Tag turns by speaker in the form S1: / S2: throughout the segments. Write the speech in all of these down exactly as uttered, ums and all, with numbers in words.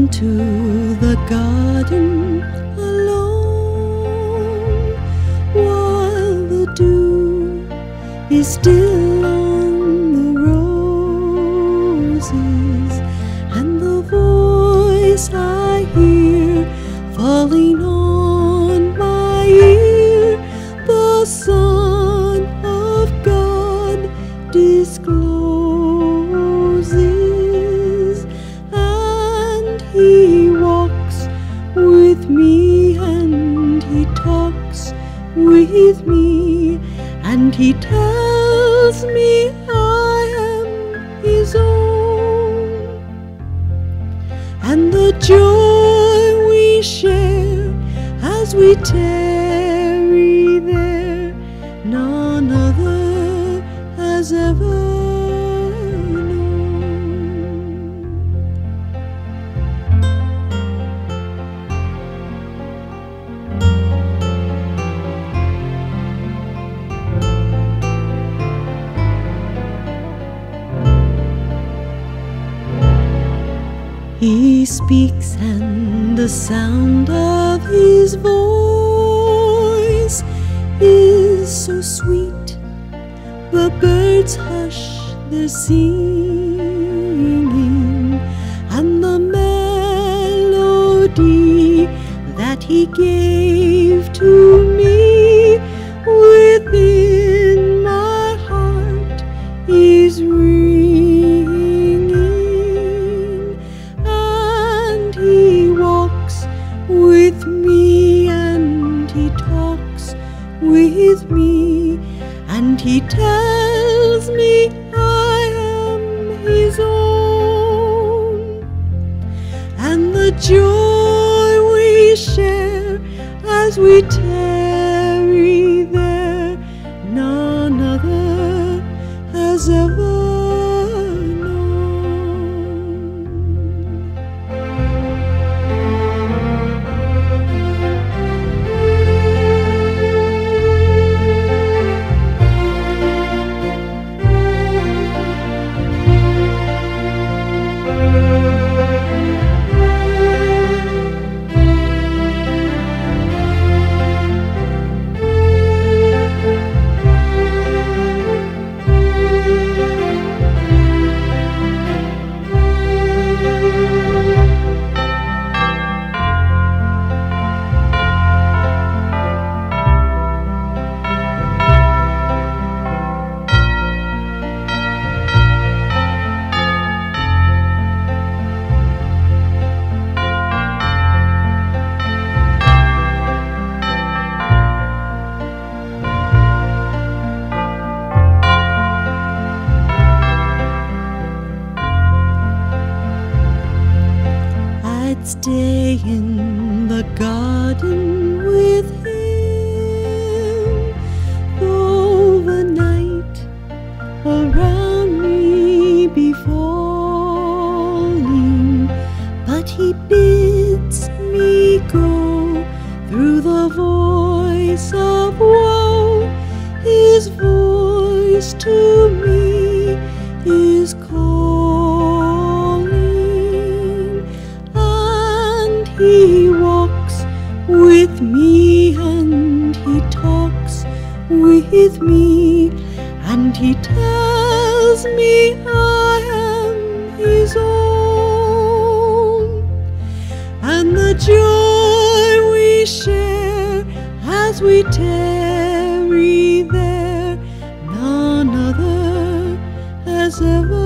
S1: into the garden alone, while the dew is still on the roses, and the voice I hear falling on my ear, the Son of God discloses, and He walks with me, and He talks with me, and He tells me I am His own, and the joy we share as we tarry there, none other has ever known. He speaks, and the sound of His voice is so sweet, the birds hush their singing, and the melody that He gave to me within my heart is ringing, and He walks with me, and He talks with me, and He tells me I am His own, and the joy we share as we tarry there, none other has ever known. Stay in the garden with Him, though the night around me be falling, but He bids me go through the voice of woe. His voice to me is calling, He walks with me, and He talks with me, and He tells me I am His own, and the joy we share as we tarry there, none other has ever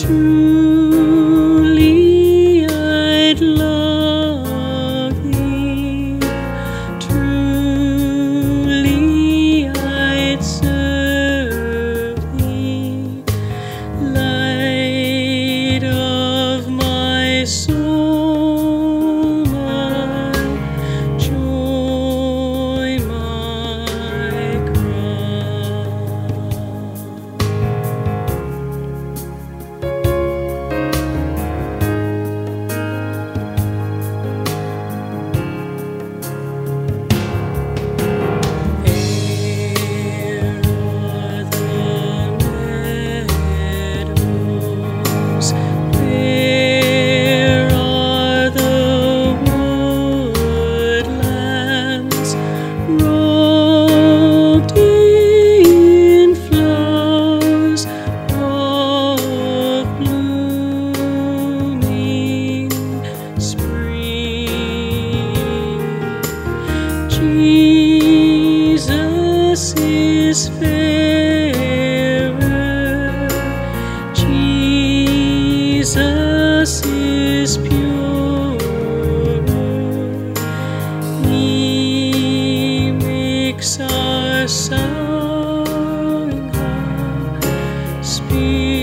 S1: Truly I'd love thee, truly I'd serve thee, light of my soul, my joy, my crown. Fair are the meadows, fair are the woodlands, robed in flowers of blooming spring. Jesus is fairer, Jesus is purer, He makes our sorrowing heart speak.